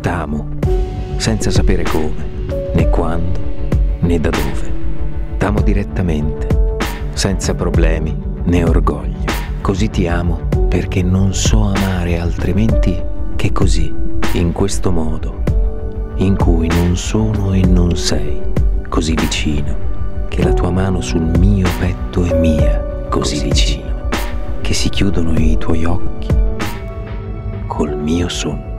T'amo, senza sapere come, né quando, né da dove. T'amo direttamente, senza problemi né orgoglio. Così ti amo perché non so amare altrimenti che così, in questo modo, in cui non sono e non sei, così vicino, che la tua mano sul mio petto è mia, così vicino, che si chiudono i tuoi occhi col mio sonno.